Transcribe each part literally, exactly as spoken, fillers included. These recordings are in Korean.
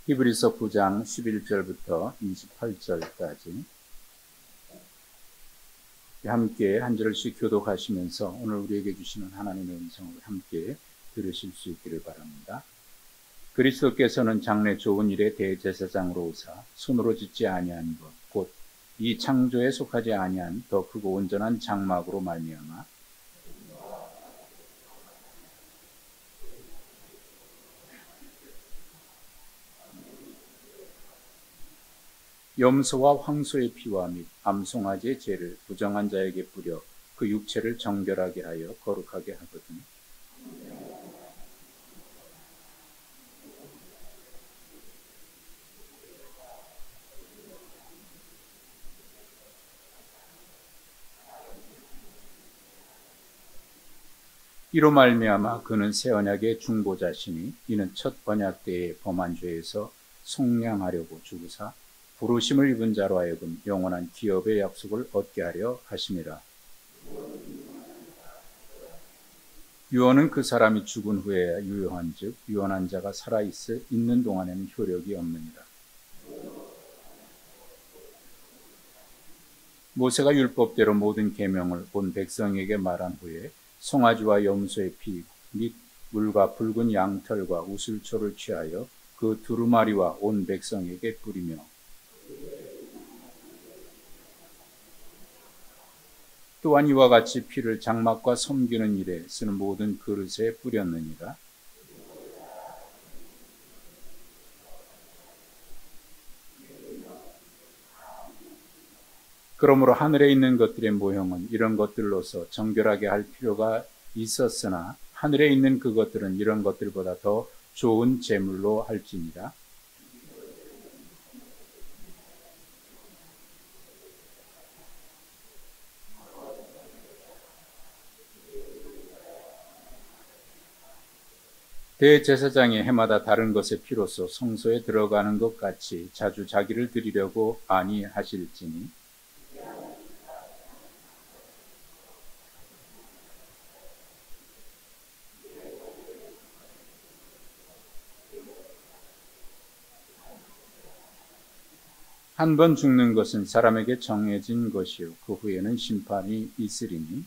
히브리서 구 장 십일 절부터 이십팔 절까지 함께 한 절씩 교독하시면서 오늘 우리에게 주시는 하나님의 음성을 함께 들으실 수 있기를 바랍니다. 그리스도께서는 장래 좋은 일의 대제사장으로 오사 손으로 짓지 아니한 것 곧 이 창조에 속하지 아니한 더 크고 온전한 장막으로 말미암아 염소와 황소의 피와 및 암송아지의 죄를 부정한 자에게 뿌려 그 육체를 정결하게 하여 거룩하게 하거든. 이로 말미암아 그는 새 언약의 중보자시니 이는 첫 언약 때의 범한 죄에서 속량하려고 죽으사 부르심을 입은 자로 하여금 영원한 기업의 약속을 얻게 하려 하심이라. 유언은 그 사람이 죽은 후에야 유효한 즉 유언한 자가 살아있을 있는 동안에는 효력이 없느니라. 모세가 율법대로 모든 계명을 온 백성에게 말한 후에 송아지와 염소의 피 및 물과 붉은 양털과 우슬초를 취하여 그 두루마리와 온 백성에게 뿌리며 또한 이와 같이 피를 장막과 섬기는 일에 쓰는 모든 그릇에 뿌렸느니라. 그러므로 하늘에 있는 것들의 모형은 이런 것들로서 정결하게 할 필요가 있었으나 하늘에 있는 그것들은 이런 것들보다 더 좋은 제물로 할지니라. 대제사장이 해마다 다른 것의 피로서 성소에 들어가는 것 같이 자주 자기를 드리려고 아니하실지니 한 번 죽는 것은 사람에게 정해진 것이요 그 후에는 심판이 있으리니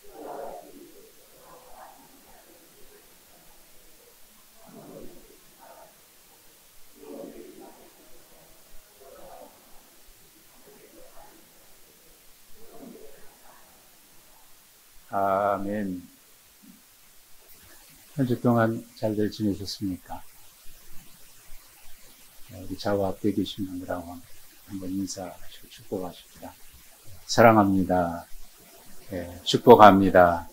아멘. 한 주 동안 잘들 지내셨습니까? 우리 좌우 앞에 계신 분들하고 한번 인사하시고 축복하십니다. 사랑합니다. 네, 축복합니다.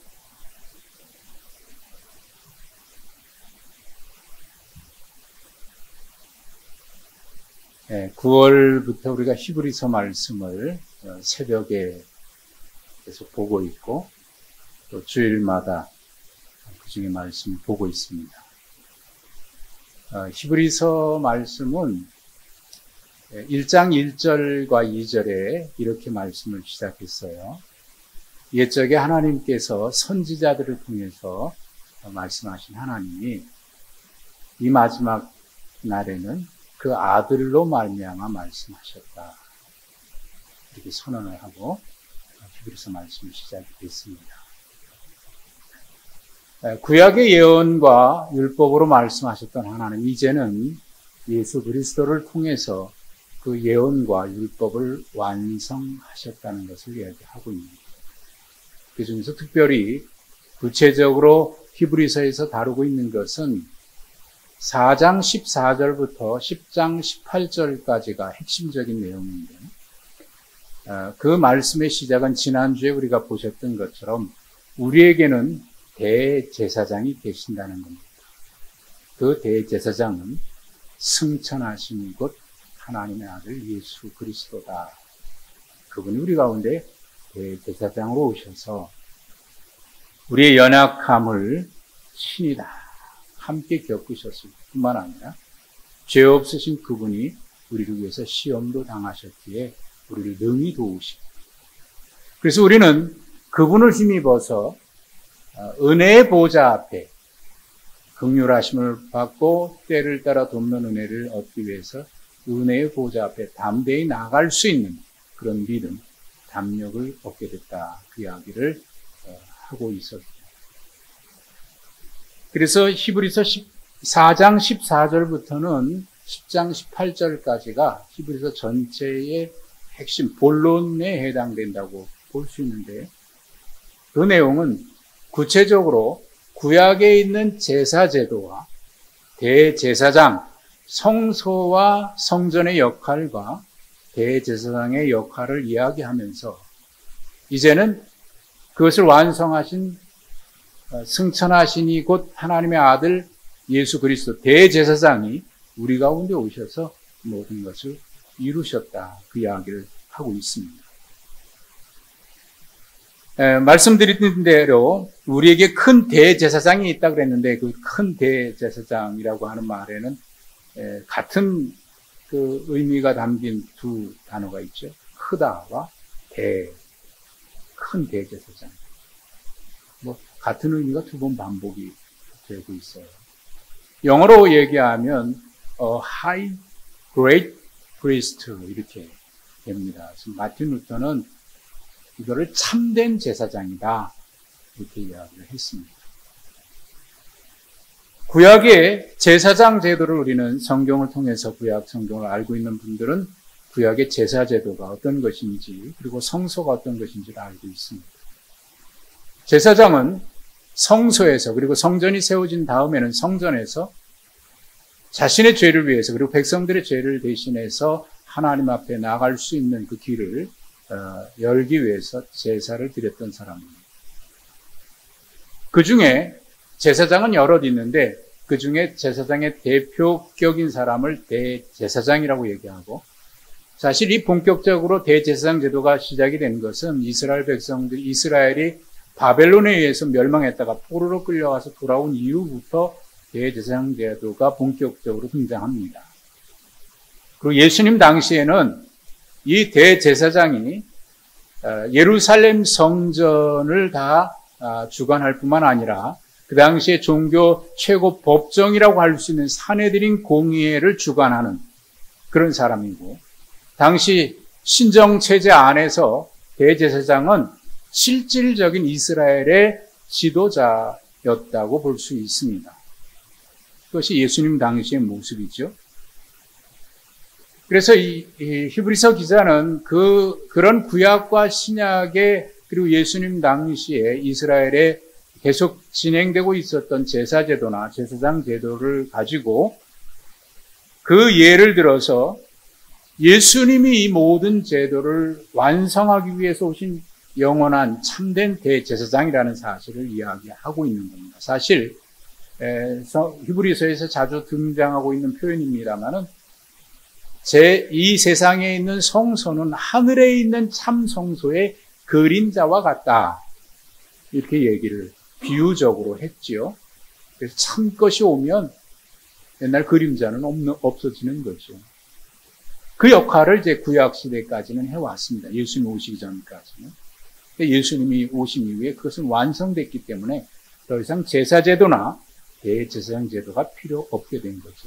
네, 구월부터 우리가 히브리서 말씀을 새벽에 계속 보고 있고 또 주일마다 그 중에 말씀을 보고 있습니다. 어, 히브리서 말씀은 일 장 일 절과 이 절에 이렇게 말씀을 시작했어요. 옛적에 하나님께서 선지자들을 통해서 말씀하신 하나님이 이 마지막 날에는 그 아들로 말미암아 말씀하셨다. 이렇게 선언을 하고 히브리서 말씀이 시작이 됐습니다. 구약의 예언과 율법으로 말씀하셨던 하나님, 이제는 예수 그리스도를 통해서 그 예언과 율법을 완성하셨다는 것을 이야기하고 있습니다. 그 중에서 특별히 구체적으로 히브리서에서 다루고 있는 것은 사 장 십사 절부터 십 장 십팔 절까지가 핵심적인 내용인데 그 말씀의 시작은 지난주에 우리가 보셨던 것처럼 우리에게는 대제사장이 계신다는 겁니다. 그 대제사장은 승천하신 곧 하나님의 아들 예수 그리스도다. 그분이 우리 가운데 대제사장으로 오셔서 우리의 연약함을 친히 다 함께 겪으셨을 뿐만 아니라 죄 없으신 그분이 우리를 위해서 시험도 당하셨기에 우리를 능히 도우시고 그래서 우리는 그분을 힘입어서 은혜의 보좌 앞에 긍휼하심을 받고 때를 따라 돕는 은혜를 얻기 위해서 은혜의 보좌 앞에 담대히 나갈 수 있는 그런 믿음, 담력을 얻게 됐다. 그 이야기를 하고 있었습니다. 그래서 히브리서 사 장 십사 절부터는 십 장 십팔 절까지가 히브리서 전체의 핵심 본론에 해당된다고 볼 수 있는데, 그 내용은 구체적으로 구약에 있는 제사제도와 대제사장, 성소와 성전의 역할과 대제사장의 역할을 이야기하면서 이제는 그것을 완성하신 승천하시니 곧 하나님의 아들 예수 그리스도 대제사장이 우리 가운데 오셔서 모든 것을 이루셨다. 그 이야기를 하고 있습니다. 에, 말씀드린 대로 우리에게 큰 대제사장이 있다고 그랬는데, 그 큰 대제사장이라고 하는 말에는 에, 같은 그 의미가 담긴 두 단어가 있죠. 크다와 대, 큰 대제사장. 뭐 같은 의미가 두 번 반복이 되고 있어요. 영어로 얘기하면 어, high, great priest 이렇게 됩니다. 그래서 마틴 루터는 이거를 참된 제사장이다 이렇게 이야기를 했습니다. 구약의 제사장 제도를 우리는 성경을 통해서 구약 성경을 알고 있는 분들은 구약의 제사 제도가 어떤 것인지, 그리고 성소가 어떤 것인지를 알고 있습니다. 제사장은 성소에서, 그리고 성전이 세워진 다음에는 성전에서 자신의 죄를 위해서, 그리고 백성들의 죄를 대신해서 하나님 앞에 나갈 수 있는 그 길을 어, 열기 위해서 제사를 드렸던 사람입니다. 그 중에 제사장은 여럿 있는데, 그 중에 제사장의 대표격인 사람을 대제사장이라고 얘기하고, 사실 이 본격적으로 대제사장 제도가 시작이 된 것은 이스라엘 백성들이, 이스라엘이 바벨론에 의해서 멸망했다가 포로로 끌려가서 돌아온 이후부터 대제사장 제도가 본격적으로 등장합니다. 그리고 예수님 당시에는 이 대제사장이 예루살렘 성전을 다 주관할 뿐만 아니라 그 당시에 종교 최고 법정이라고 할 수 있는 산헤드린 공의회를 주관하는 그런 사람이고, 당시 신정체제 안에서 대제사장은 실질적인 이스라엘의 지도자였다고 볼 수 있습니다. 그것이 예수님 당시의 모습이죠. 그래서 이, 이 히브리서 기자는 그, 그런 구약과 신약의, 그리고 예수님 당시에 이스라엘에 계속 진행되고 있었던 제사제도나 제사장 제도를 가지고 그 예를 들어서 예수님이 이 모든 제도를 완성하기 위해서 오신 영원한 참된 대제사장이라는 사실을 이야기하고 있는 겁니다. 사실 히브리서에서 자주 등장하고 있는 표현입니다만은 제 이 세상에 있는 성소는 하늘에 있는 참 성소의 그림자와 같다, 이렇게 얘기를 비유적으로 했지요. 그래서 참 것이 오면 옛날 그림자는 없는, 없어지는 거죠. 그 역할을 이제 구약 시대까지는 해왔습니다. 예수님 오시기 전까지는. 예수님이 오신 이후에 그것은 완성됐기 때문에 더 이상 제사제도나 대제사장 제도가 필요 없게 된 거죠.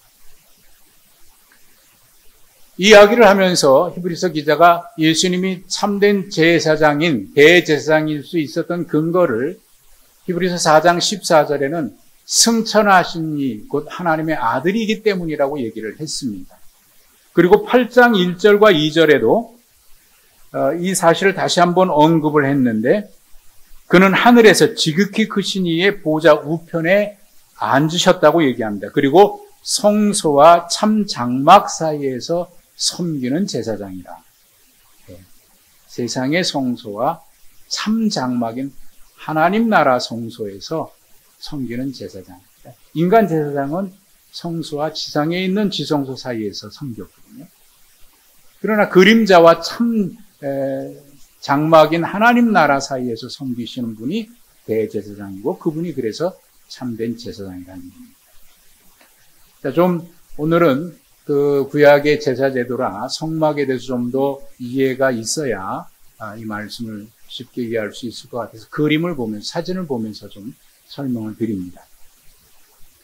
이 이야기를 하면서 히브리서 기자가 예수님이 참된 제사장인 대제사장일 수 있었던 근거를 히브리서 사 장 십사 절에는 승천하신 이 곧 하나님의 아들이기 때문이라고 얘기를 했습니다. 그리고 팔 장 일 절과 이 절에도 이 사실을 다시 한번 언급을 했는데, 그는 하늘에서 지극히 크신 이의 보좌 우편에 앉으셨다고 얘기합니다. 그리고 성소와 참 장막 사이에서 섬기는 제사장이라. 네. 세상의 성소와 참 장막인 하나님 나라 성소에서 섬기는 제사장. 인간 제사장은 성소와 지상에 있는 지성소 사이에서 섬겼거든요. 그러나 그림자와 참 장막인 하나님 나라 사이에서 섬기시는 분이 대제사장이고, 그분이 그래서 참된 제사장이라는 겁니다. 자, 좀 오늘은 그 구약의 제사 제도나 성막에 대해서 좀 더 이해가 있어야 이 말씀을 쉽게 이해할 수 있을 것 같아서 그림을 보면서, 사진을 보면서 좀 설명을 드립니다.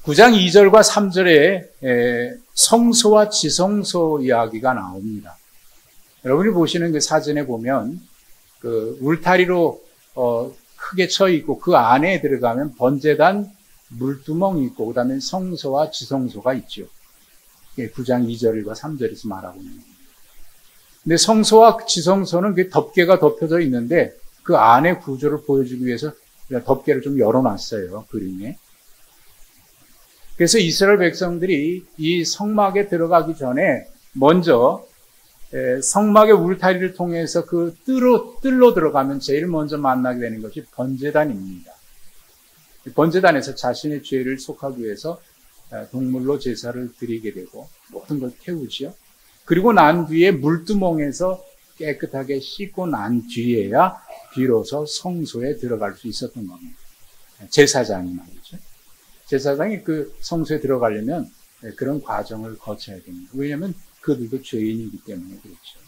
구 장 이 절과 삼 절에 성소와 지성소 이야기가 나옵니다. 여러분이 보시는 그 사진에 보면 그 울타리로 어, 크게 쳐 있고 그 안에 들어가면 번제단 물두멍이 있고 그다음에 성소와 지성소가 있죠. 구 장 이 절과 삼 절에서 말하고 있는 겁니다. 근데 성소와 지성소는 그 덮개가 덮여져 있는데 그 안의 구조를 보여주기 위해서 덮개를 좀 열어놨어요, 그림에. 그래서 이스라엘 백성들이 이 성막에 들어가기 전에 먼저 성막의 울타리를 통해서 그 뜰로, 뜰로 들어가면 제일 먼저 만나게 되는 것이 번제단입니다. 번제단에서 자신의 죄를 속하기 위해서 동물로 제사를 드리게 되고 모든 걸 태우지요. 그리고 난 뒤에 물두멍에서 깨끗하게 씻고 난 뒤에야 비로소 성소에 들어갈 수 있었던 겁니다. 제사장이 말이죠. 제사장이 그 성소에 들어가려면 그런 과정을 거쳐야 됩니다. 왜냐하면 그들도 죄인이기 때문에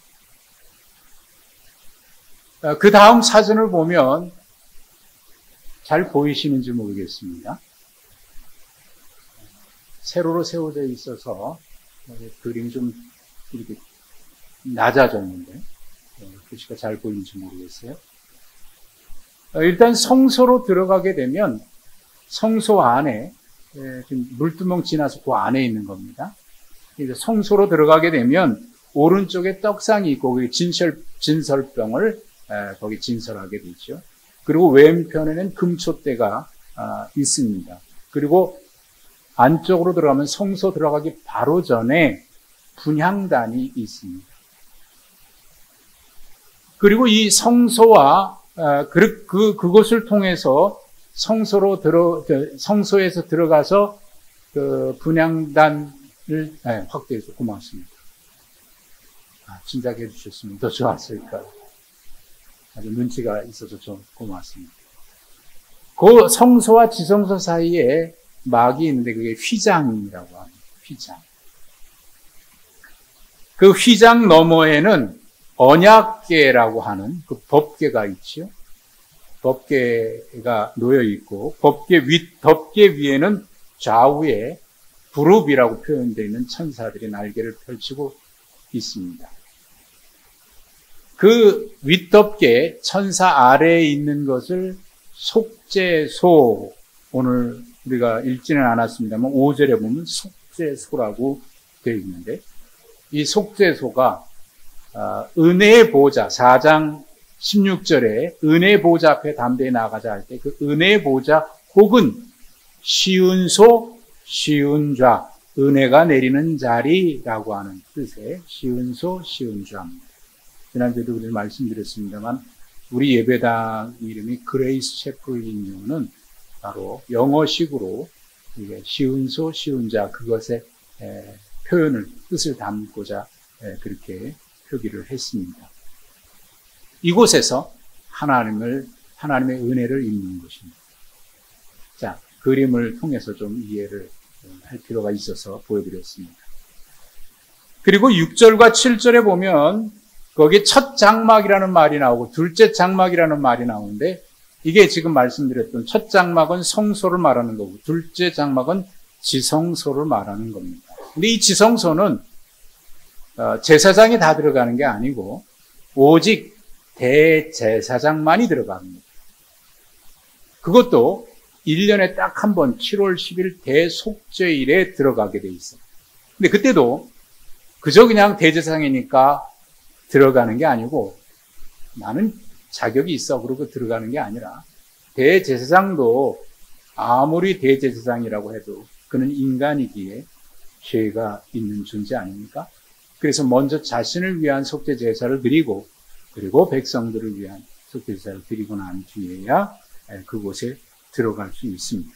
그렇죠. 그 다음 사진을 보면 잘 보이시는지 모르겠습니다. 세로로 세워져 있어서 그림이 좀 이렇게 낮아졌는데 글씨가 잘 보이는지 모르겠어요. 일단 성소로 들어가게 되면 성소 안에 물두멍 지나서 그 안에 있는 겁니다. 성소로 들어가게 되면 오른쪽에 떡상이 있고 진설, 진설병을 거기 진설하게 되죠. 그리고 왼편에는 금촛대가 있습니다. 그리고 안쪽으로 들어가면 성소 들어가기 바로 전에 분향단이 있습니다. 그리고 이 성소와 그, 그, 그곳을 통해서 성소로 들어, 성소에서 들어가서 그 분향단을 네, 확대해서 고맙습니다. 아, 진작해 주셨으면 더 좋았을까. 아주 눈치가 있어서 좀 고맙습니다. 그 성소와 지성소 사이에 막이 있는데 그게 휘장이라고 합니다. 휘장. 그 휘장 너머에는 언약궤라고 하는 그 법궤가 있죠. 법궤가 놓여 있고 법궤 윗 덮개 위에는 좌우에 부룹이라고 표현되어 있는 천사들이 날개를 펼치고 있습니다. 그 윗덮개 천사 아래에 있는 것을 속죄소, 오늘 우리가 읽지는 않았습니다만 오 절에 보면 속죄소라고 되어 있는데 이 속죄소가 은혜의 보좌, 사 장 십육 절에 은혜의 보좌 앞에 담대히 나가자 할 때 그 은혜의 보좌 혹은 시은소, 시은좌, 은혜가 내리는 자리라고 하는 뜻의 시은소, 시은좌입니다. 지난주에도 우리 말씀드렸습니다만 우리 예배당 이름이 그레이스 채플인 이유는 바로 영어식으로 이게 시은소, 시은좌 그것의 에, 표현을 뜻을 담고자 에, 그렇게 표기를 했습니다. 이곳에서 하나님을 하나님의 은혜를 입는 것입니다. 자, 그림을 통해서 좀 이해를 할 필요가 있어서 보여드렸습니다. 그리고 육 절과 칠 절에 보면 거기 첫 장막이라는 말이 나오고 둘째 장막이라는 말이 나오는데 이게 지금 말씀드렸던 첫 장막은 성소를 말하는 거고 둘째 장막은 지성소를 말하는 겁니다. 근데 이 지성소는 제사장이 다 들어가는 게 아니고 오직 대제사장만이 들어갑니다. 그것도 일 년에 딱 한 번 칠월 십일 대속죄일에 들어가게 돼 있어요. 근데 그때도 그저 그냥 대제사장이니까 들어가는 게 아니고 나는 자격이 있어 그러고 들어가는 게 아니라 대제사장도 아무리 대제사장이라고 해도 그는 인간이기에 죄가 있는 존재 아닙니까? 그래서 먼저 자신을 위한 속죄 제사를 드리고 그리고 백성들을 위한 속죄 제사를 드리고 난 뒤에야 그곳에 들어갈 수 있습니다.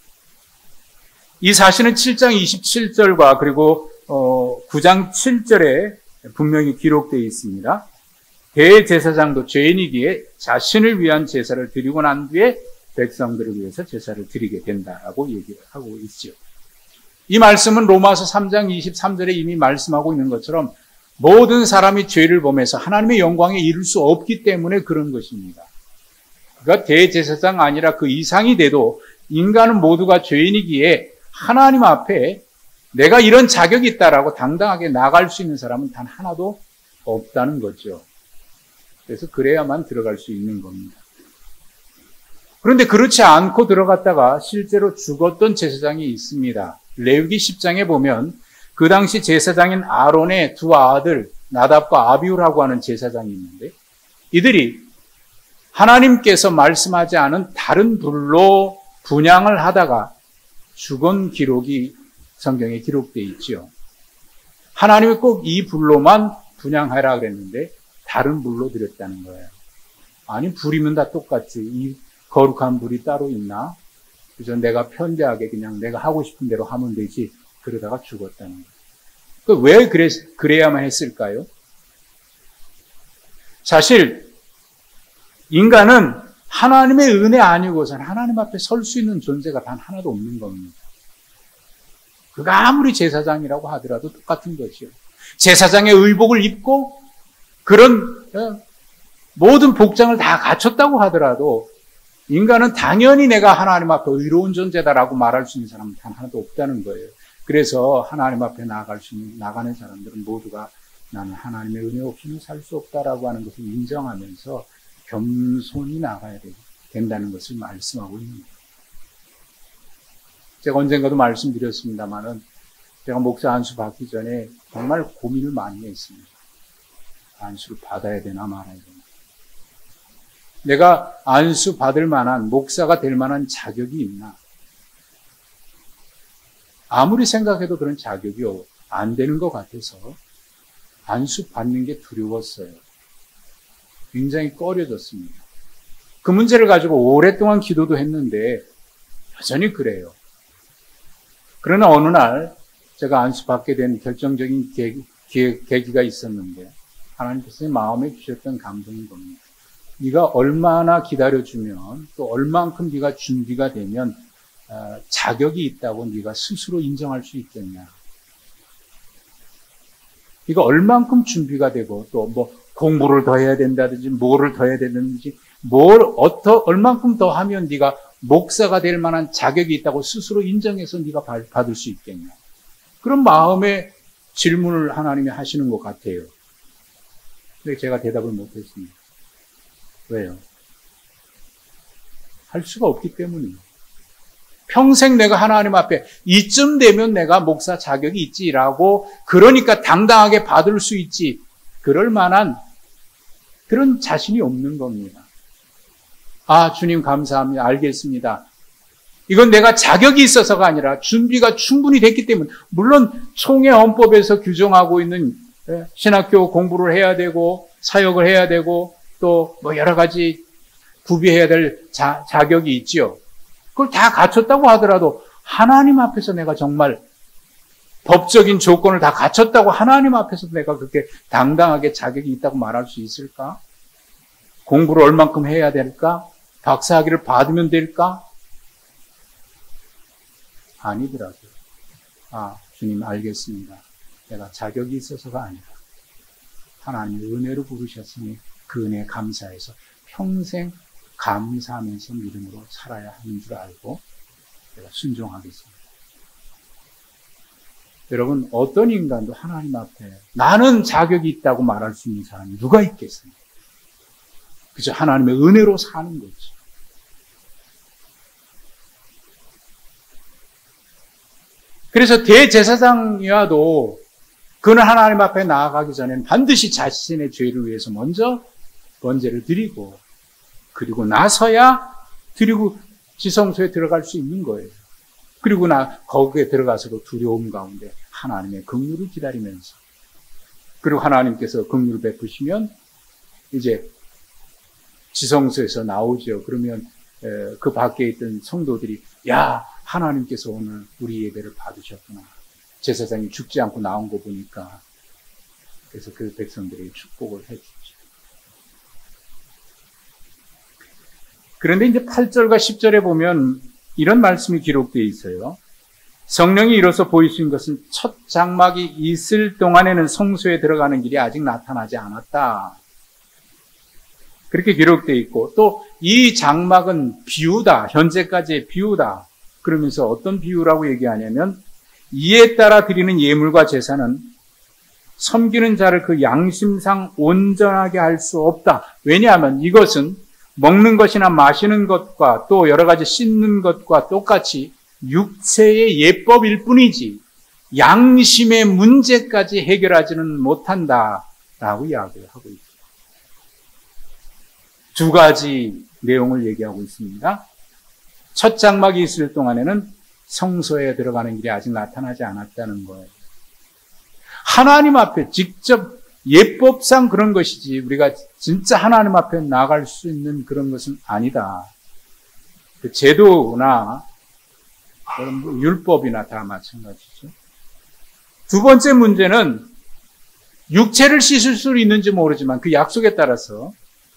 이 사실은 칠 장 이십칠 절과 그리고 구 장 칠 절에 분명히 기록되어 있습니다. 대제사장도 죄인이기에 자신을 위한 제사를 드리고 난 뒤에 백성들을 위해서 제사를 드리게 된다라고 얘기를 하고 있죠. 이 말씀은 로마서 삼 장 이십삼 절에 이미 말씀하고 있는 것처럼 모든 사람이 죄를 범해서 하나님의 영광에 이를 수 없기 때문에 그런 것입니다. 그러니까 대제사장 아니라 그 이상이 돼도 인간은 모두가 죄인이기에 하나님 앞에 내가 이런 자격이 있다라고 당당하게 나갈 수 있는 사람은 단 하나도 없다는 거죠. 그래서 그래야만 들어갈 수 있는 겁니다. 그런데 그렇지 않고 들어갔다가 실제로 죽었던 제사장이 있습니다. 레위기 십 장에 보면 그 당시 제사장인 아론의 두 아들 나답과 아비후라고 하는 제사장이 있는데 이들이 하나님께서 말씀하지 않은 다른 불로 분향을 하다가 죽은 기록이 성경에 기록되어 있지요. 하나님이 꼭 이 불로만 분향하라 그랬는데 다른 불로 드렸다는 거예요. 아니 불이면 다 똑같지. 이 거룩한 불이 따로 있나? 그래서 내가 편대하게 그냥 내가 하고 싶은 대로 하면 되지. 그러다가 죽었다는 거예요. 그 왜 그래, 그래야만 했을까요? 사실 인간은 하나님의 은혜 아니고서는 하나님 앞에 설 수 있는 존재가 단 하나도 없는 겁니다. 그가 아무리 제사장이라고 하더라도 똑같은 것이요. 제사장의 의복을 입고 그런 모든 복장을 다 갖췄다고 하더라도 인간은 당연히 내가 하나님 앞에 의로운 존재다라고 말할 수 있는 사람은 단 하나도 없다는 거예요. 그래서 하나님 앞에 나아갈 수 있는, 나가는 사람들은 모두가 나는 하나님의 은혜 없이는 살 수 없다라고 하는 것을 인정하면서 겸손히 나가야 된다는 것을 말씀하고 있는 거예요. 제가 언젠가도 말씀드렸습니다만은 제가 목사 안수 받기 전에 정말 고민을 많이 했습니다. 안수를 받아야 되나 말아야 되나. 내가 안수 받을 만한, 목사가 될 만한 자격이 있나. 아무리 생각해도 그런 자격이 안 되는 것 같아서 안수 받는 게 두려웠어요. 굉장히 꺼려졌습니다. 그 문제를 가지고 오랫동안 기도도 했는데 여전히 그래요. 그러나 어느 날 제가 안수 받게 된 결정적인 계기, 계기가 있었는데 하나님께서 마음에 주셨던 감동인 겁니다. 네가 얼마나 기다려주면 또 얼만큼 네가 준비가 되면 어, 자격이 있다고 네가 스스로 인정할 수 있겠냐. 네가 얼만큼 준비가 되고 또 뭐 공부를 더 해야 된다든지 뭐를 더 해야 되는지 뭘 어떠 얼만큼 더 하면 네가 목사가 될 만한 자격이 있다고 스스로 인정해서 네가 받을 수 있겠냐. 그런 마음의 질문을 하나님이 하시는 것 같아요. 근데 제가 대답을 못했습니다. 왜요? 할 수가 없기 때문이에요. 평생 내가 하나님 앞에 이쯤 되면 내가 목사 자격이 있지라고 그러니까 당당하게 받을 수 있지 그럴 만한 그런 자신이 없는 겁니다. 아, 주님 감사합니다. 알겠습니다. 이건 내가 자격이 있어서가 아니라 준비가 충분히 됐기 때문에 물론 총회 헌법에서 규정하고 있는 신학교 공부를 해야 되고 사역을 해야 되고 또 뭐 여러 가지 구비해야 될 자, 자격이 있지요. 그걸 다 갖췄다고 하더라도 하나님 앞에서 내가 정말 법적인 조건을 다 갖췄다고 하나님 앞에서 내가 그렇게 당당하게 자격이 있다고 말할 수 있을까? 공부를 얼만큼 해야 될까? 박사학위를 받으면 될까? 아니더라고요. 아, 주님 알겠습니다. 내가 자격이 있어서가 아니라 하나님의 은혜로 부르셨으니 그 은혜에 감사해서 평생 감사하면서 믿음으로 살아야 하는 줄 알고 내가 순종하겠습니다. 여러분, 어떤 인간도 하나님 앞에 나는 자격이 있다고 말할 수 있는 사람이 누가 있겠습니까? 그저 하나님의 은혜로 사는 거지. 그래서 대제사장이라도 그는 하나님 앞에 나아가기 전에는 반드시 자신의 죄를 위해서 먼저 번제를 드리고 그리고 나서야 드리고 지성소에 들어갈 수 있는 거예요. 그리고 나 거기에 들어가서도 두려움 가운데 하나님의 긍휼을 기다리면서 그리고 하나님께서 긍휼을 베푸시면 이제 지성소에서 나오죠. 그러면 그 밖에 있던 성도들이 야 하나님께서 오늘 우리 예배를 받으셨구나. 제사장이 죽지 않고 나온 거 보니까 그래서 그 백성들에게 축복을 해주죠. 그런데 이제 팔 절과 십 절에 보면 이런 말씀이 기록되어 있어요. 성령이 이로써 보이신 것은 첫 장막이 있을 동안에는 성소에 들어가는 길이 아직 나타나지 않았다. 그렇게 기록되어 있고 또 이 장막은 비우다, 현재까지의 비우다. 그러면서 어떤 비유라고 얘기하냐면 이에 따라 드리는 예물과 제사는 섬기는 자를 그 양심상 온전하게 할 수 없다. 왜냐하면 이것은 먹는 것이나 마시는 것과 또 여러 가지 씻는 것과 똑같이 육체의 예법일 뿐이지 양심의 문제까지 해결하지는 못한다라고 이야기를 하고 있습니다. 두 가지 내용을 얘기하고 있습니다. 첫 장막이 있을 동안에는 성소에 들어가는 길이 아직 나타나지 않았다는 거예요. 하나님 앞에 직접 예법상 그런 것이지 우리가 진짜 하나님 앞에 나갈 수 있는 그런 것은 아니다. 그 제도나 율법이나 다 마찬가지죠. 두 번째 문제는 육체를 씻을 수 있는지 모르지만 그 약속에 따라서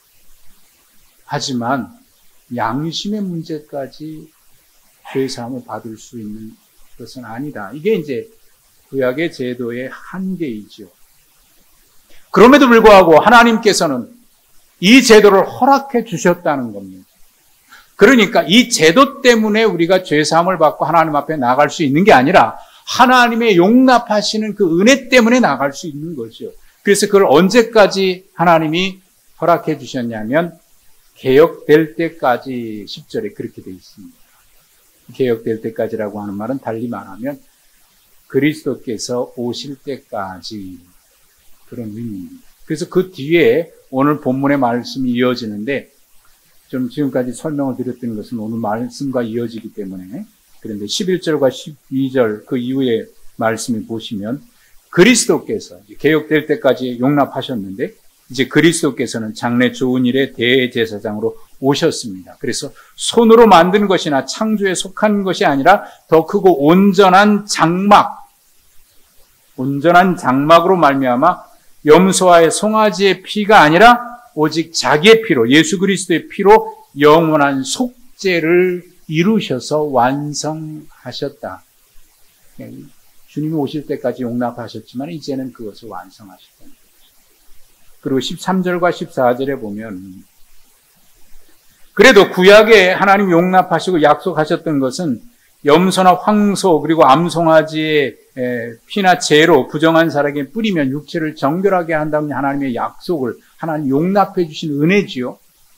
하지만 양심의 문제까지 죄사함을 받을 수 있는 것은 아니다. 이게 이제 구약의 제도의 한계이죠. 그럼에도 불구하고 하나님께서는 이 제도를 허락해 주셨다는 겁니다. 그러니까 이 제도 때문에 우리가 죄사함을 받고 하나님 앞에 나갈 수 있는 게 아니라 하나님의 용납하시는 그 은혜 때문에 나갈 수 있는 거죠. 그래서 그걸 언제까지 하나님이 허락해 주셨냐면 개혁될 때까지 십 절에 그렇게 되어 있습니다. 개혁될 때까지라고 하는 말은 달리 말하면 그리스도께서 오실 때까지 그런 의미입니다. 그래서 그 뒤에 오늘 본문의 말씀이 이어지는데 좀 지금까지 설명을 드렸던 것은 오늘 말씀과 이어지기 때문에 그런데 십일 절과 십이 절 그 이후의 말씀을 보시면 그리스도께서 개혁될 때까지 용납하셨는데 이제 그리스도께서는 장래 좋은 일의 대제사장으로 오셨습니다. 그래서 손으로 만든 것이나 창조에 속한 것이 아니라 더 크고 온전한 장막, 온전한 장막으로 말미암아 염소와의 송아지의 피가 아니라 오직 자기의 피로, 예수 그리스도의 피로 영원한 속죄를 이루셔서 완성하셨다. 주님이 오실 때까지 용납하셨지만 이제는 그것을 완성하셨다. 그리고 십삼 절과 십사 절에 보면 그래도 구약에 하나님 용납하시고 약속하셨던 것은 염소나 황소 그리고 암송아지의 피나 재로 부정한 사람에게 뿌리면 육체를 정결하게 한다는 하나님의 약속을 하나님 용납해 주신 은혜지요.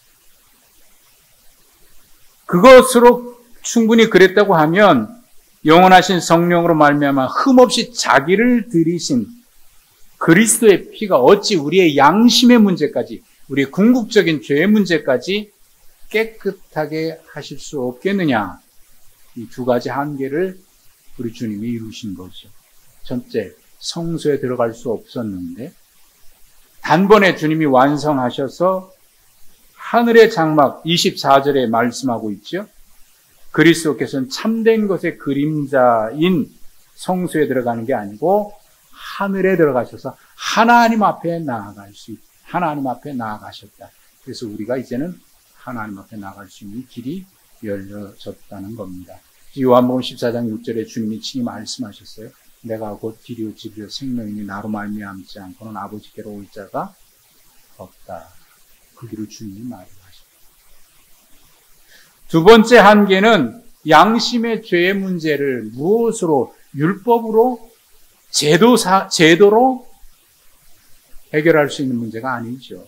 그것으로 충분히 그랬다고 하면 영원하신 성령으로 말미암아 흠없이 자기를 드리신 그리스도의 피가 어찌 우리의 양심의 문제까지, 우리의 궁극적인 죄의 문제까지 깨끗하게 하실 수 없겠느냐. 이 두 가지 한계를 우리 주님이 이루신 거죠. 첫째, 성소에 들어갈 수 없었는데 단번에 주님이 완성하셔서 하늘의 장막 이십사 절에 말씀하고 있죠. 그리스도께서는 참된 것의 그림자인 성소에 들어가는 게 아니고 하늘에 들어가셔서 하나님 앞에 나아갈 수 있다. 하나님 앞에 나아가셨다. 그래서 우리가 이제는 하나님 앞에 나아갈 수 있는 길이 열려졌다는 겁니다. 요한복음 십사 장 육 절에 주님이 친히 말씀하셨어요. 내가 곧 길이요 진리요 생명이니 나로 말미암지 않고는 아버지께로 올 자가 없다. 그 길을 주님이 말씀하십니다. 두 번째 한계는 양심의 죄의 문제를 무엇으로, 율법으로, 제도사, 제도로 해결할 수 있는 문제가 아니죠.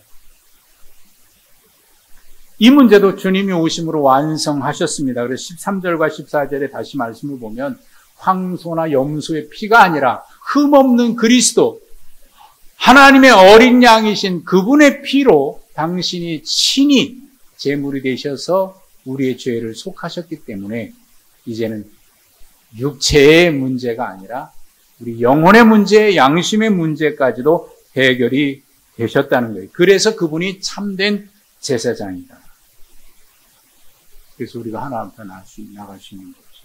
이 문제도 주님이 오심으로 완성하셨습니다. 그래서 십삼 절과 십사 절에 다시 말씀을 보면 황소나 염소의 피가 아니라 흠없는 그리스도, 하나님의 어린 양이신 그분의 피로 당신이 친히 제물이 되셔서 우리의 죄를 속하셨기 때문에 이제는 육체의 문제가 아니라 우리 영혼의 문제, 양심의 문제까지도 해결이 되셨다는 거예요. 그래서 그분이 참된 제사장이다. 그래서 우리가 하나님 앞에 나갈 수 있는 거죠.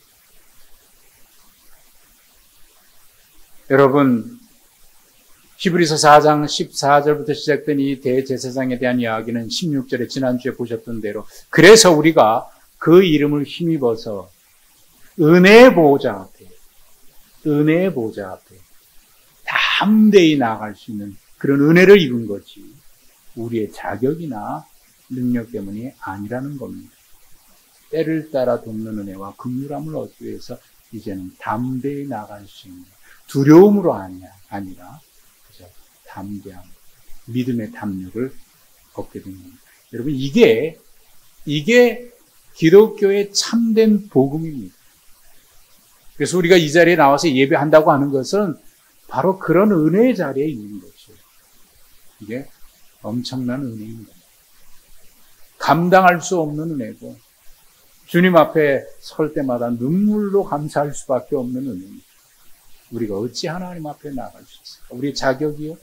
여러분, 히브리서 사 장 십사 절부터 시작된 이 대제사장에 대한 이야기는 십육 절에 지난주에 보셨던 대로 그래서 우리가 그 이름을 힘입어서 은혜의 보호자 앞에, 은혜의 보호자 앞에 담대히 나아갈 수 있는 그런 은혜를 입은 거지 우리의 자격이나 능력 때문이 아니라는 겁니다. 때를 따라 돕는 은혜와 긍휼함을 얻기 위해서 이제는 담대히 나갈 수 있는, 두려움으로 아니야, 아니라 그저 담대함, 믿음의 담력을 얻게 됩니다. 여러분, 이게 이게 기독교의 참된 복음입니다. 그래서 우리가 이 자리에 나와서 예배한다고 하는 것은 바로 그런 은혜의 자리에 있는 것이에요. 이게 엄청난 은혜입니다. 감당할 수 없는 은혜고, 주님 앞에 설 때마다 눈물로 감사할 수밖에 없는 은혜입니다. 우리가 어찌 하나님 앞에 나갈 수 있을까? 우리의 자격이요?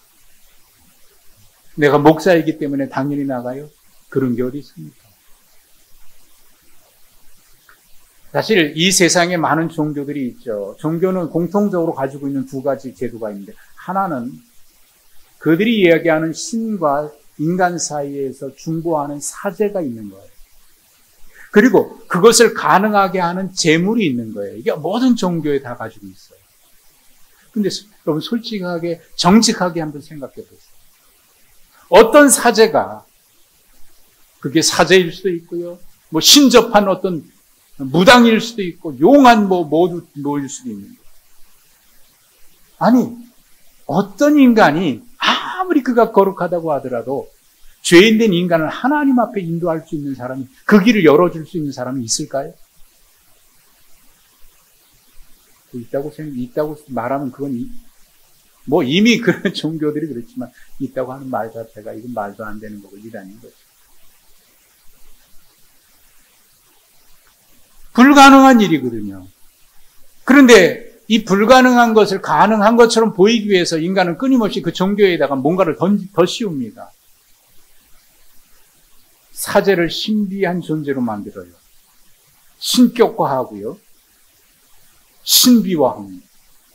내가 목사이기 때문에 당연히 나가요? 그런 게 어디 있습니까? 사실 이 세상에 많은 종교들이 있죠. 종교는 공통적으로 가지고 있는 두 가지 제도가 있는데, 하나는 그들이 이야기하는 신과 인간 사이에서 중보하는 사제가 있는 거예요. 그리고 그것을 가능하게 하는 제물이 있는 거예요. 이게 모든 종교에 다 가지고 있어요. 근데 여러분, 솔직하게 정직하게 한번 생각해 보세요. 어떤 사제가, 그게 사제일 수도 있고요, 뭐 신접한 어떤 무당일 수도 있고, 용한 뭐 모두 뭐일 수도 있는 거예요. 아니, 어떤 인간이 아무리 그가 거룩하다고 하더라도 죄인된 인간을 하나님 앞에 인도할 수 있는 사람이, 그 길을 열어줄 수 있는 사람이 있을까요? 있다고 생각, 있다고 말하면 그건 뭐 이미 그런 종교들이 그렇지만, 있다고 하는 말 자체가 이건 말도 안 되는 거고 이라는 거죠. 불가능한 일이거든요. 그런데 이 불가능한 것을 가능한 것처럼 보이기 위해서 인간은 끊임없이 그 종교에다가 뭔가를 던지, 더 씌웁니다. 사제를 신비한 존재로 만들어요. 신격화하고요, 신비화합니다.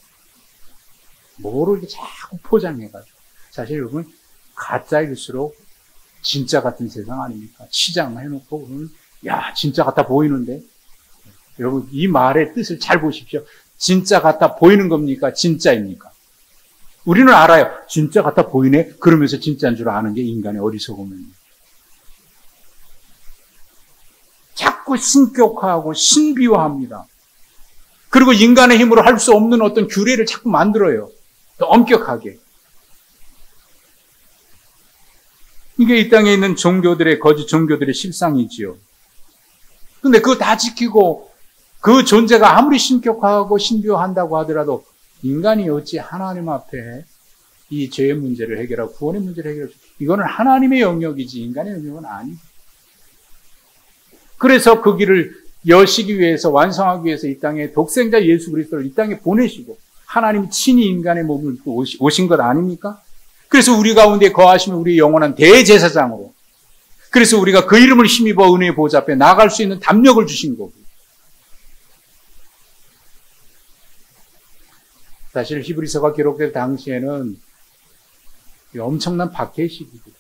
뭐로 이렇게 자꾸 포장해가지고. 사실 여러분, 가짜일수록 진짜 같은 세상 아닙니까? 치장만 해놓고 그러면 야, 진짜 같아 보이는데. 여러분, 이 말의 뜻을 잘 보십시오. 진짜 같아 보이는 겁니까? 진짜입니까? 우리는 알아요. 진짜 같아 보이네? 그러면서 진짜인 줄 아는 게 인간의 어리석음입니다. 자꾸 신격화하고 신비화합니다. 그리고 인간의 힘으로 할 수 없는 어떤 규례를 자꾸 만들어요. 더 엄격하게. 이게 이 땅에 있는 종교들의, 거짓 종교들의 실상이지요. 근데 그거 다 지키고 그 존재가 아무리 신격화하고 신비화한다고 하더라도 인간이 어찌 하나님 앞에 이 죄의 문제를 해결하고 구원의 문제를 해결하고, 이거는 하나님의 영역이지 인간의 영역은 아니죠. 그래서 그 길을 여시기 위해서, 완성하기 위해서 이 땅에 독생자 예수 그리스도를 이 땅에 보내시고 하나님이 친히 인간의 몸을 입고 오신 것 아닙니까? 그래서 우리 가운데 거하시면 우리 영원한 대제사장으로, 그래서 우리가 그 이름을 힘입어 은혜의 보좌 앞에 나갈 수 있는 담력을 주신 거고. 사실 히브리서가 기록될 당시에는 엄청난 박해의 시기입니다.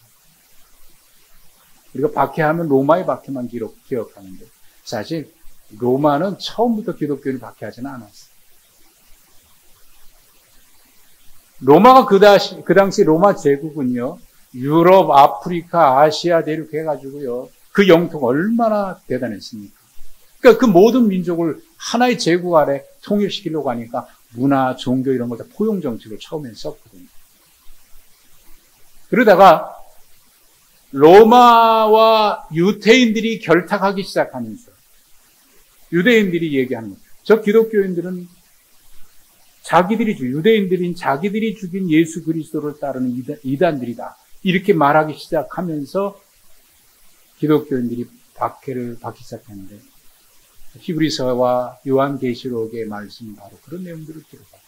우리가 박해하면 로마의 박해만 기록, 기억하는데, 사실 로마는 처음부터 기독교를 박해하지는 않았어요. 로마가 그, 다시, 그 당시 로마 제국은요, 유럽, 아프리카, 아시아 대륙 해가지고요, 그 영토가 얼마나 대단했습니까? 그러니까 그 모든 민족을 하나의 제국 아래 통일시키려고 하니까 문화, 종교 이런 걸 다 포용 정책을 처음엔 썼거든요. 그러다가 로마와 유태인들이 결탁하기 시작하면서 유대인들이 얘기하는 거예요. 저 기독교인들은 자기들이, 유대인들인 자기들이 죽인 예수 그리스도를 따르는 이단들이다. 이렇게 말하기 시작하면서 기독교인들이 박해를 받기 시작했는데, 히브리서와 요한계시록의 말씀은 바로 그런 내용들을 기록합니다.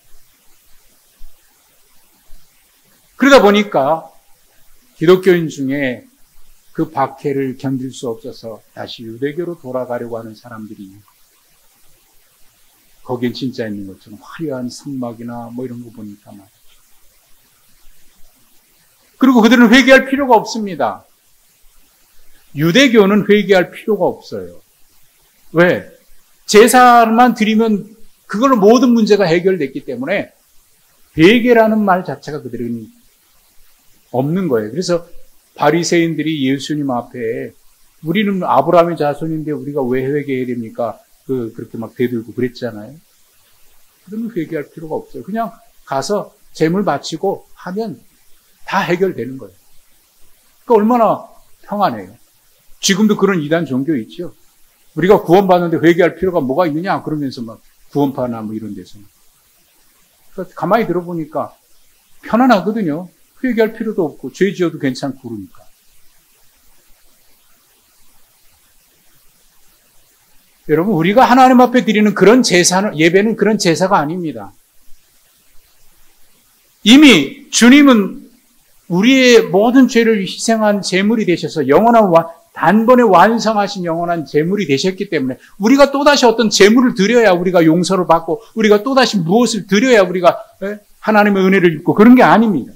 그러다 보니까 기독교인 중에 그 박해를 견딜 수 없어서 다시 유대교로 돌아가려고 하는 사람들이, 거기엔 진짜 있는 것처럼 화려한 성막이나 뭐 이런 거 보니까 말이죠. 그리고 그들은 회개할 필요가 없습니다. 유대교는 회개할 필요가 없어요. 왜? 제사만 드리면 그걸로 모든 문제가 해결됐기 때문에 회개라는 말 자체가 그들은 없는 거예요. 그래서 바리새인들이 예수님 앞에 우리는 아브라함의 자손인데 우리가 왜 회개해야 됩니까? 그, 그렇게 막 대들고 그랬잖아요. 그러면 회개할 필요가 없어요. 그냥 가서 재물 바치고 하면 다 해결되는 거예요. 그러니까 얼마나 평안해요. 지금도 그런 이단 종교 있죠. 우리가 구원받는데 회개할 필요가 뭐가 있느냐? 그러면서 막 구원파나 뭐 이런 데서. 그러니까 가만히 들어보니까 편안하거든요. 회개할 필요도 없고 죄 지어도 괜찮고 그러니까. 여러분, 우리가 하나님 앞에 드리는 그런 제사는, 예배는 그런 제사가 아닙니다. 이미 주님은 우리의 모든 죄를 희생한 제물이 되셔서 영원한 와, 단번에 완성하신 영원한 제물이 되셨기 때문에 우리가 또다시 어떤 제물을 드려야 우리가 용서를 받고 우리가 또다시 무엇을 드려야 우리가 하나님의 은혜를 입고 그런 게 아닙니다.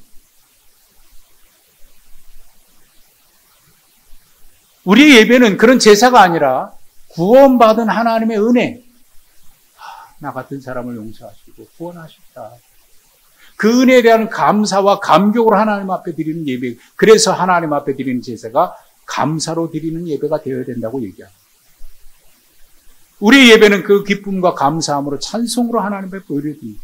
우리의 예배는 그런 제사가 아니라 구원받은 하나님의 은혜, 나 같은 사람을 용서하시고 구원하셨다. 그 은혜에 대한 감사와 감격으로 하나님 앞에 드리는 예배, 그래서 하나님 앞에 드리는 제사가 감사로 드리는 예배가 되어야 된다고 얘기합니다. 우리의 예배는 그 기쁨과 감사함으로 찬송으로 하나님 앞에 보여드립니다.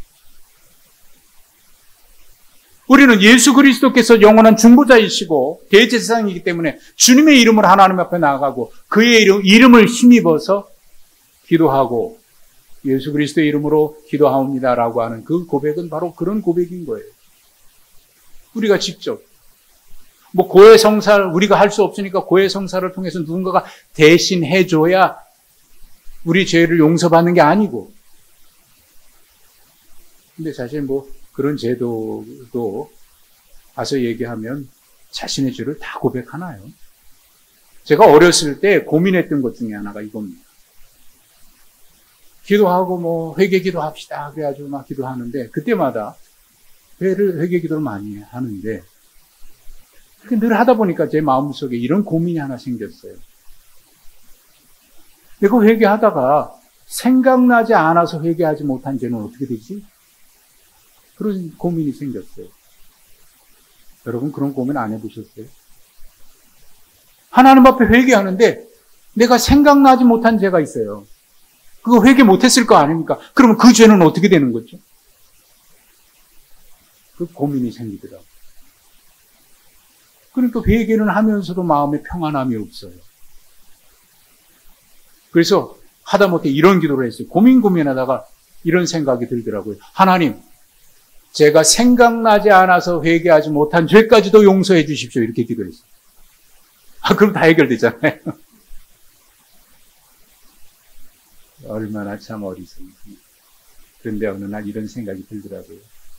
우리는 예수 그리스도께서 영원한 중보자이시고 대제사장이기 때문에 주님의 이름으로 하나님 앞에 나아가고 그의 이름, 이름을 힘입어서 기도하고 예수 그리스도의 이름으로 기도하옵니다라고 하는 그 고백은 바로 그런 고백인 거예요. 우리가 직접 뭐 고해 성사를 우리가 할 수 없으니까 고해 성사를 통해서 누군가가 대신 해줘야 우리 죄를 용서받는 게 아니고, 근데 사실 뭐 그런 제도도 가서 얘기하면 자신의 죄를 다 고백하나요? 제가 어렸을 때 고민했던 것 중에 하나가 이겁니다. 기도하고 뭐 회개 기도합시다 그래가지고 막 기도하는데 그때마다 회를 회개 기도를 많이 하는데 늘 하다 보니까 제 마음속에 이런 고민이 하나 생겼어요. 내가 회개하다가 생각나지 않아서 회개하지 못한 죄는 어떻게 되지? 그런 고민이 생겼어요. 여러분 그런 고민 안 해보셨어요? 하나님 앞에 회개하는데 내가 생각나지 못한 죄가 있어요. 그거 회개 못했을 거 아닙니까? 그러면 그 죄는 어떻게 되는 거죠? 그 고민이 생기더라고요. 그러니까 회개는 하면서도 마음에 평안함이 없어요. 그래서 하다못해 이런 기도를 했어요. 고민 고민하다가 이런 생각이 들더라고요. 하나님, 제가 생각나지 않아서 회개하지 못한 죄까지도 용서해 주십시오. 이렇게 기도했어요. 아, 그럼 다 해결되잖아요. 얼마나 참 어리석습니다. 그런데 어느 날 이런 생각이 들더라고요.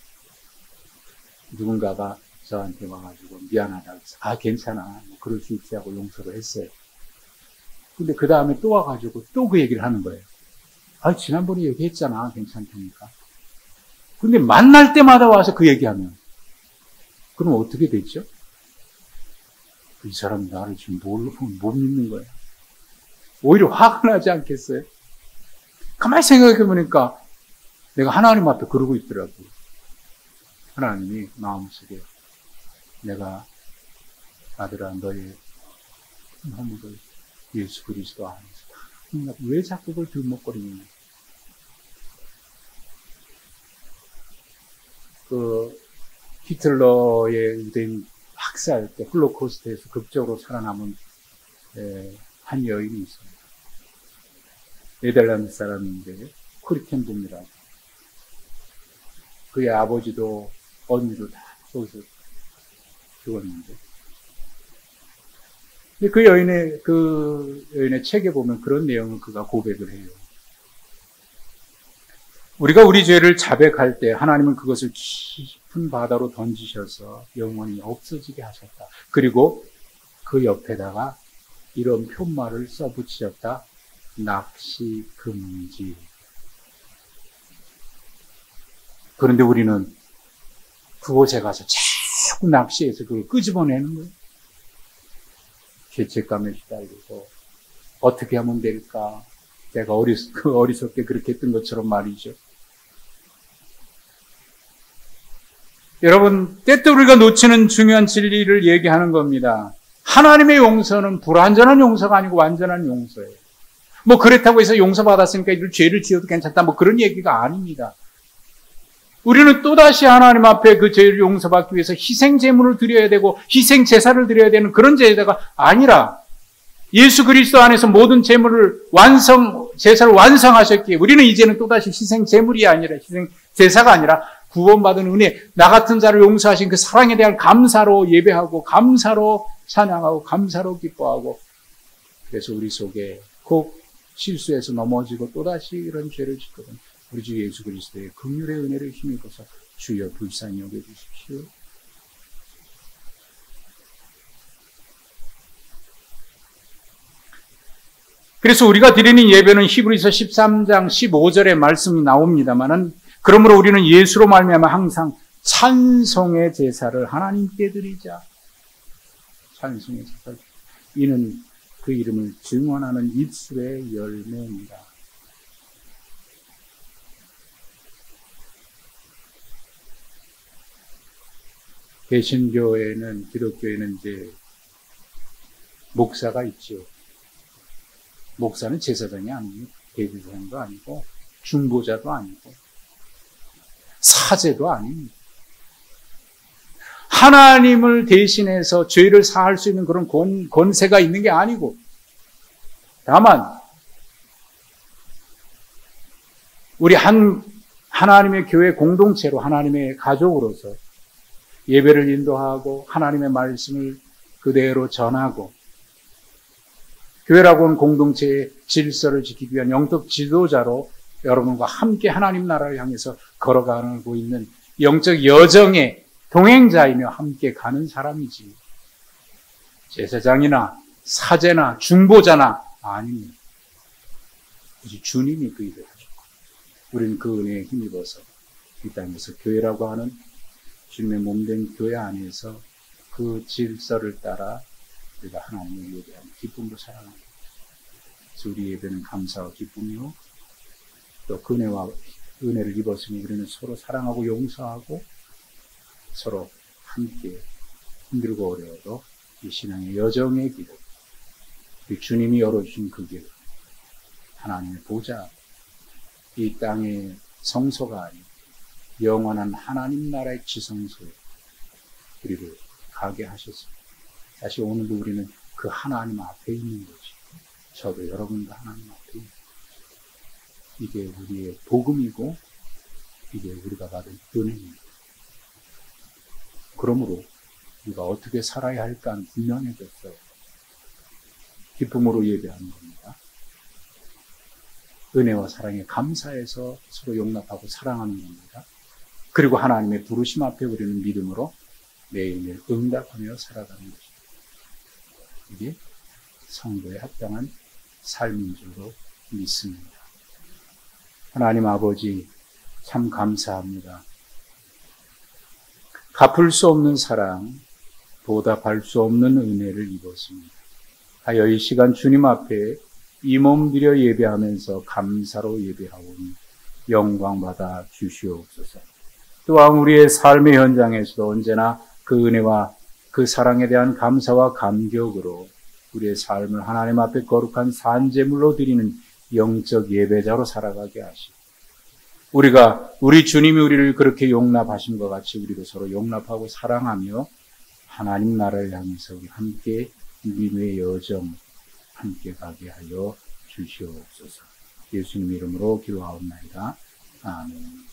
누군가가 저한테 와가지고 미안하다고 해서 아 괜찮아 뭐 그럴 수 있지 하고 용서를 했어요. 근데 그 다음에 또 와가지고 또 그 얘기를 하는 거예요. 아 지난번에 얘기했잖아 괜찮다니까. 근데 만날 때마다 와서 그 얘기하면 그럼 어떻게 되죠? 이 사람이 나를 지금 뭘로 못 믿는 거야. 오히려 화가 나지 않겠어요? 가만히 생각해 보니까 내가 하나님 앞에 그러고 있더라고요. 하나님이 마음속에 내가 아들아 너의 허물을 예수 그리스도 안에서 왜 자꾸 그걸 들먹거리냐. 그 히틀러의 유대인 학살 때 홀로코스트에서 극적으로 살아남은 한 여인이 있습니다. 네덜란드 사람인데 크리텐봄이라고. 그의 아버지도 언니도 다 거기서 죽었는데. 근데 그 여인의, 그 여인의 책에 보면 그런 내용을 그가 고백을 해요. 우리가 우리 죄를 자백할 때 하나님은 그것을 깊은 바다로 던지셔서 영원히 없어지게 하셨다. 그리고 그 옆에다가 이런 표말을 써붙이셨다. 낚시 금지. 그런데 우리는 그곳에 가서 자꾸 낚시해서 그걸 끄집어내는 거예요. 죄책감에 시달리고 어떻게 하면 될까? 내가 어리석, 그 어리석게 그렇게 했던 것처럼 말이죠. 여러분, 때때 우리가 놓치는 중요한 진리를 얘기하는 겁니다. 하나님의 용서는 불완전한 용서가 아니고 완전한 용서예요. 뭐 그렇다고 해서 용서받았으니까 이들 죄를 지어도 괜찮다, 뭐 그런 얘기가 아닙니다. 우리는 또다시 하나님 앞에 그 죄를 용서받기 위해서 희생 제물을 드려야 되고 희생 제사를 드려야 되는 그런 제사가 아니라 예수 그리스도 안에서 모든 제물을 완성, 제사를 완성하셨기에 우리는 이제는 또다시 희생 제물이 아니라 희생 제사가 아니라 구원받은 은혜, 나 같은 자를 용서하신 그 사랑에 대한 감사로 예배하고 감사로 찬양하고 감사로 기뻐하고, 그래서 우리 속에 꼭 실수해서 넘어지고 또다시 이런 죄를 짓거든 우리 주 예수 그리스도의 긍휼의 은혜를 힘입어서 주여 불쌍히 여겨주십시오. 그래서 우리가 드리는 예배는 히브리서 십삼 장 십오 절의 말씀이 나옵니다만은, 그러므로 우리는 예수로 말미암아 항상 찬송의 제사를 하나님께 드리자. 찬송의 제사. 이는 그 이름을 증언하는 입술의 열매입니다. 개신교에는, 기독교에는 이제 목사가 있죠. 목사는 제사장이 아니고 대제사장도 아니고 중보자도 아니고 사제도 아닙니다. 하나님을 대신해서 죄를 사할 수 있는 그런 권, 권세가 있는 게 아니고, 다만 우리 한 하나님의 교회 공동체로, 하나님의 가족으로서 예배를 인도하고 하나님의 말씀을 그대로 전하고, 교회라고 하는 공동체의 질서를 지키기 위한 영적 지도자로 여러분과 함께 하나님 나라를 향해서 걸어가고 있는 영적 여정의 동행자이며 함께 가는 사람이지, 제사장이나 사제나 중보자나 아닙니다. 주님이 그 일을 하셨고 우리는 그 은혜에 힘입어서 이 땅에서 교회라고 하는 주님의 몸된 교회 안에서 그 질서를 따라 우리가 하나님을 예배하는 기쁨으로 살아가는 거죠. 그래서 우리 예배는 감사와 기쁨이요, 또 그 은혜와 은혜를 입었으니 우리는 서로 사랑하고 용서하고 서로 함께 힘들고 어려워도 이 신앙의 여정의 길을, 이 주님이 열어주신 그 길, 하나님의 보좌, 이 땅의 성소가 아닌 영원한 하나님 나라의 지성소에 우리를 가게 하셨습니다. 다시 오늘도 우리는 그 하나님 앞에 있는 거지. 저도 여러분도 하나님 앞에 있는 거지. 이게 우리의 복음이고 이게 우리가 받은 은혜입니다. 그러므로 우리가 어떻게 살아야 할까 분명해졌어요. 기쁨으로 예배하는 겁니다. 은혜와 사랑에 감사해서 서로 용납하고 사랑하는 겁니다. 그리고 하나님의 부르심 앞에 우리는 믿음으로 매일매일 응답하며 살아가는 것입니다. 이게 성도에 합당한 삶인 줄로 믿습니다. 하나님 아버지, 참 감사합니다. 갚을 수 없는 사랑, 보답할 수 없는 은혜를 입었습니다. 하여 이 시간 주님 앞에 이 몸 들여 예배하면서 감사로 예배하오니 영광받아 주시옵소서. 또한 우리의 삶의 현장에서도 언제나 그 은혜와 그 사랑에 대한 감사와 감격으로 우리의 삶을 하나님 앞에 거룩한 산제물로 드리는 영적 예배자로 살아가게 하시고, 우리가 우리 주님이 우리를 그렇게 용납하신 것 같이 우리도 서로 용납하고 사랑하며 하나님 나라를 향해서 우리 함께 믿음의 여정 함께 가게 하여 주시옵소서. 예수님 이름으로 기도하옵나이다. 아멘.